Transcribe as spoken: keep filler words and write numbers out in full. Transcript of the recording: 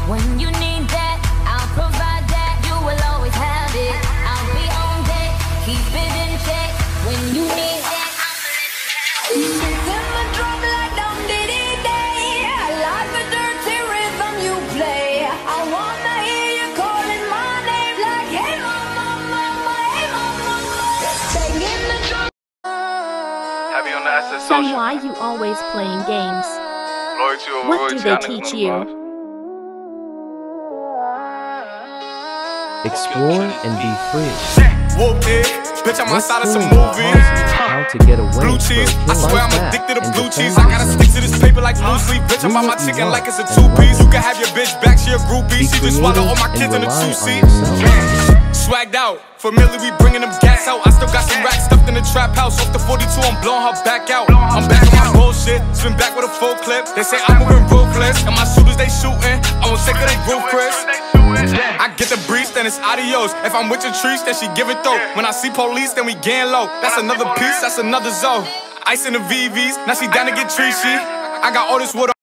When you need that, I'll provide that. You will always have it. I'll be on deck, keep it in check. When you need that, I'll let you have it. Rhythm and drum like Dum Diddy Day. I like the dirty rhythm you play. I wanna hear you calling my name like, hey mama, mama, hey mama, mama. Banging the drum. Have you on the S S Son, social? why you always playing games? Loyalty over What royalty. do they I niggas teach know you? love. Explore and be free. Whooped it, bitch, I'm What's outside of some cool about movies. Hawks How to get away Blue for a cheese, kill I swear like I'm that addicted to and blue defend cheese. I gotta yourself. stick to this paper like blue sleep. Bitch, I'm Do by my what you chicken want like it's a and two-piece. run. You can have your bitch back, she a groupie. Be She just swallow all my creative kids in and a rely on two-seat. yourself. Swagged out, familiar, we bringing them gas out. I still got some racks stuffed in the trap house. Off the forty-two, I'm blowing her back out. I'm back on my bullshit, spin back with a full clip. They say I'm moving ruthless, and my shooters they shooting. I won't take her they roof, Chris. I get the breeze, then it's adios. If I'm with your trees, then she give it though. When I see police, then we gang low. That's another piece, that's another zone. Ice in the V Vs, now she down to get treachy. I got all this wood.